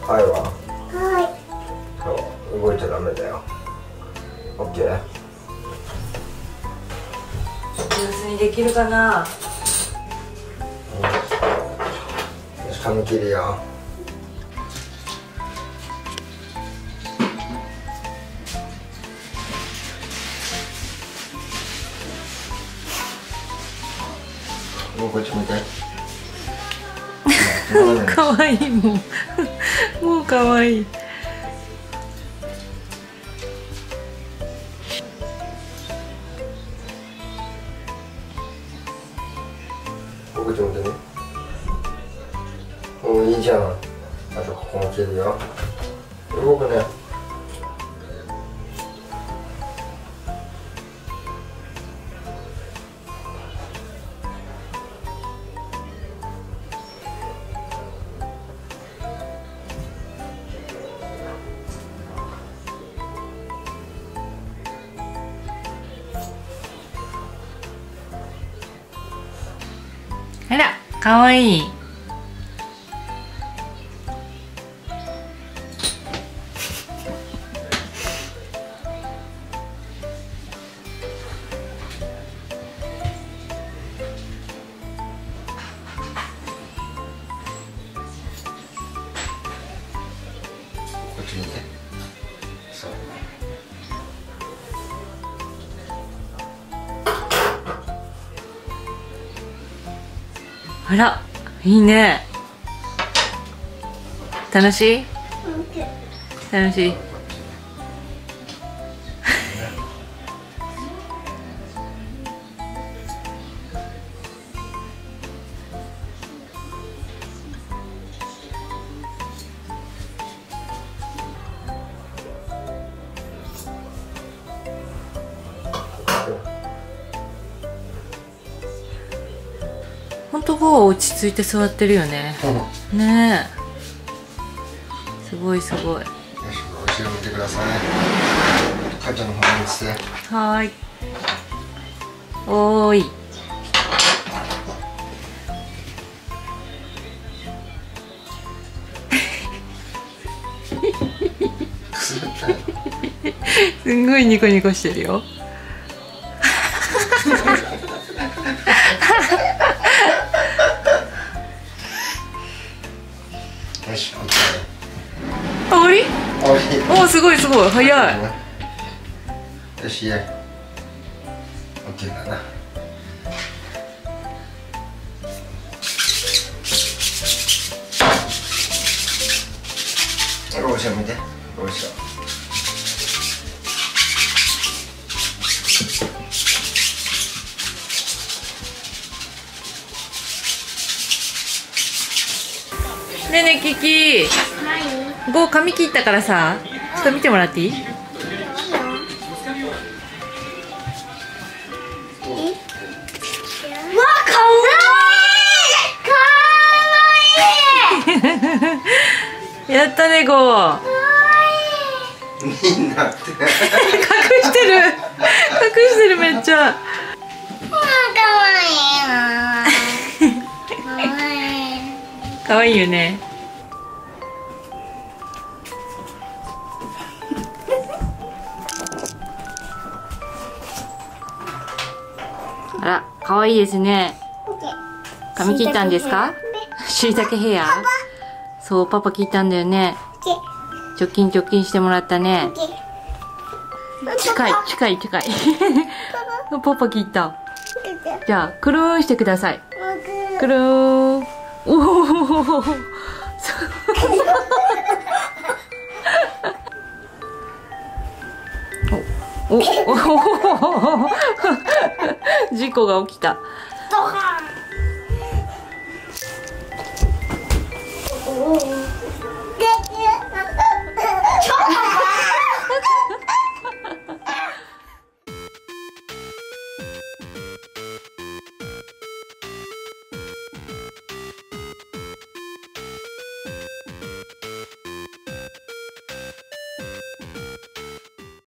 はいわ。 はい。 そう、動いちゃダメだよ。オッケー。 上手にできるかな。 よし、髪切るよ。もうこっち見て。 かわいい、もうもうかわいい。 こっち見てね。もういいじゃん。あとここも切るよ。動くね。 あら、かわいい。 こっち見て。そう。 あら、いいね。楽しい？楽しい。本当こう落ち着いて座ってるよね。ねえ。すごいすごい。 よし、後ろ見てください。母ちゃんの方にして。 はーい。おーい。すんごいニコニコしてるよ。 よし、オッケあ、終わり？ ー。終わり。 おー、すごいすごい、早い。 よし、イエイ。オッケーだな。後ろ見て。後ろ。 ねえねえ、キキ。ゴー髪切ったからさ、ちょっと見てもらっていい？ わあ、かわいい。かわいい。 やったね、ゴー。 みんなって。 隠してる。隠してる、めっちゃ。 かわいいな。かわいい。 可愛いよね。あら、可愛いですね。髪切ったんですか？しいたけヘア。そう、パパ切ったんだよね。直近してもらったね。近い。パパ切った。じゃあ、くるーんしてください。くるーん。おお。おお。事故が起きた。 ドカン。